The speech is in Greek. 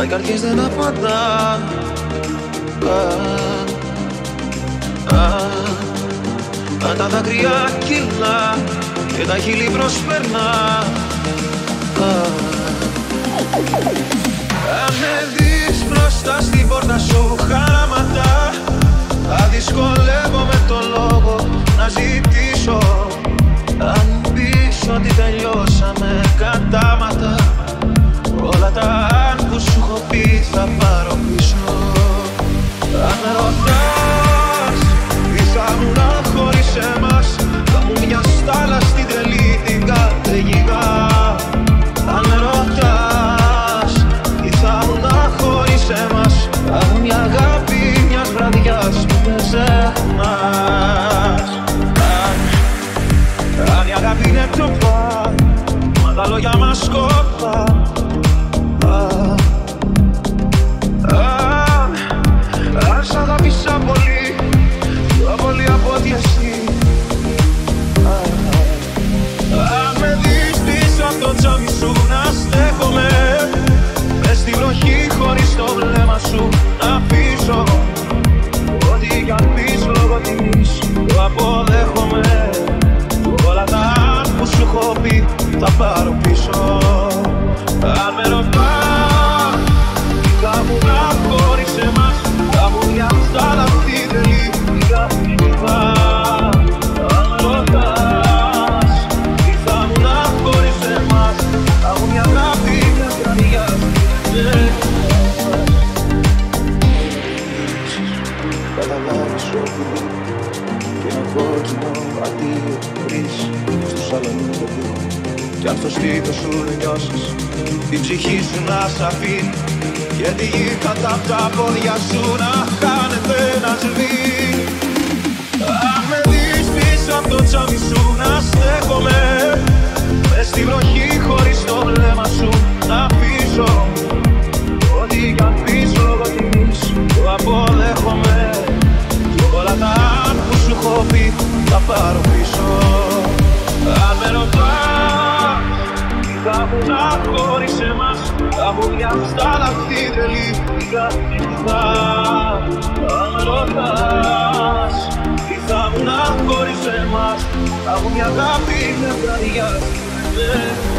Μα οι καρδιές δεν απαντά. Αν τα δάκρυα κυλά και τα χείλη προσπερνά. Αν με δεις μπροστά στην πόρτα σου χαράματα, θα δυσκολεύομαι το λόγο να ζητήσω. Αν πεις ότι τελειώσαμε κατάματα, όλα τα αν που σου έχω πει θα πάρω πίσω. Αν με ρωτάς τι θα ήμουν χωρίς εμάς, θα μου μια στάλα στην τρελή την καταιγίδα. Αν με ρωτάς τι θα ήμουν χωρίς εμάς, θα μου μια αγάπη μιας βραδιάς που δεν ξεχνάς. Αν η αγάπη είναι πιο πά, μα τα λόγια μας σκόπα. Αν σ' αγάπησα πολύ, πιο πολύ από ό,τι εσύ. Αν με δεις πίσω από το τζάμι σου να στέκομαι, μες στη βροχή χωρίς το βλέμμα σου να πείσω. Ό,τι κι αν πεις λόγω τιμής το αποδέχομαι. Όλα τα αν που σου έχω πει θα πάρω πίσω. Αν με ρωτάς τι θα ήμουν χωρίς εμάς, θα μου μια στάλα αυτή τρελή την καταιγίδα. Αν με ρωτάς τι θα ήμουν χωρίς εμάς, θα μου μια αγάπη μιας βραδιάς που δεν καταλάβεις ότι είναι κόκκινο αντίο βρεις στο σαλόνι το δω. Κι αν στο στήθος σου δεν νιώσεις την ψυχή σου να σ' αφήνει, και τη γη κάτω απ' τα πόδια σου να χάνεται να σβήνει. Αν με δεις πίσω απ' το τζάμι σου να στέκομαι, μες στη βροχή χωρίς το βλέμμα σου να πείσω. Ό,τι κι αν πεις λόγω τιμής το αποδέχομαι. Όλα τα αν που σου έχω πει θα πάρω πίσω. Αν με ρωτάς τι θα ήμουν χωρίς εμάς, θα μου μια στάλα αυτή τρελή την καταιγίδα. Αν με ρωτάς τι θα ήμουν χωρίς εμάς, θα μου μια αγάπη μιας βραδιάς.